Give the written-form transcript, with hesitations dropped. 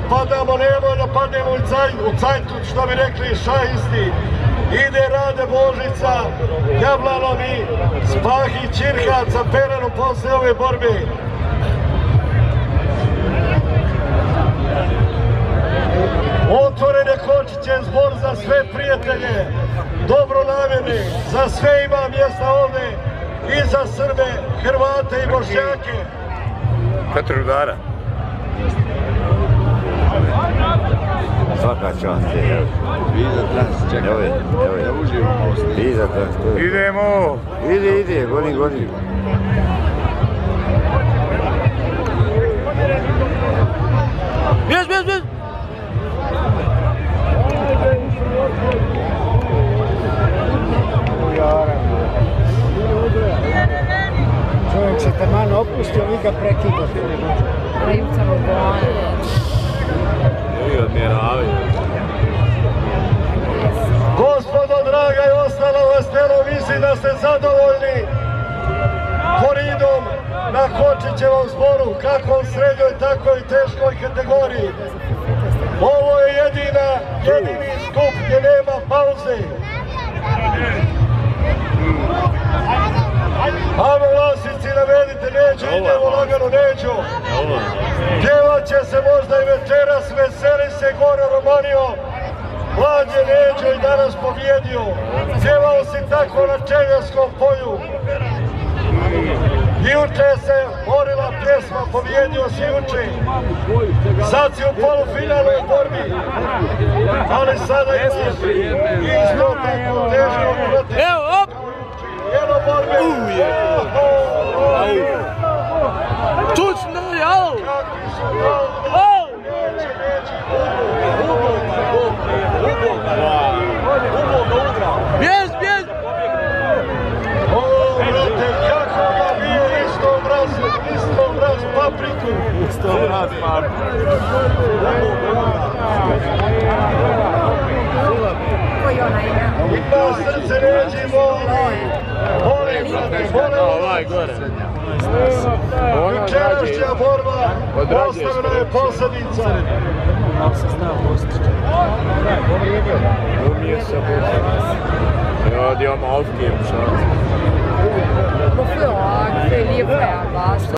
padamo, nemoj da pademo u cajtu, što bi rekli šahisti. Ide Rade Božica, Jablanom i Spahi Ćirhaca Peranu posle ove borbe. Otvorene kočiće, zbor za sve prijatelje, dobronamjerne, za sve ima mjesta ovde, i za Srbe, Hrvate i Bošnjake. 4 udara. Svaka čast je. Viza trans, čekaj. Da uživamo poslije. Viza trans. Idemo! Ide, goni. Bjež! Čovjek se taman opustio, vi ga prekidate. Rivcamo gone. I odmjeravaju. Gospodo draga i ostalo vas telo, mislim da ste zadovoljni koridom na Kočićevom zboru, kako u srednjoj, tako i teškoj kategoriji. Ovo je jedini skup gdje nema pauze. Ajmo vlasnici, navedite, neću, idemo lagano, neću. Pjevat će se možda i večeras, veseli se Goro Romanio. Mlad je Neđo i danas pobjedio. Pjevao si tako na Čeljaskom polju. Juče se borila pjesma, pobjedio si juče. Sad si u polufinalnoj borbi. Ali sada imaš isto tako teško protiv. Evo, op! Jedno borbe. Tučno, jao! Kakvi su to? Neće. Bjež! O, brate, kako ga bio isto mraz papriku. Koji ona ima? Ima srce ređi, voli, brate, Ovaj gore. Jučerašnja borba ostavljena je posljedica. Umije se ja di har avskrivet så. Hvorfor? Det er lige på jer, bare.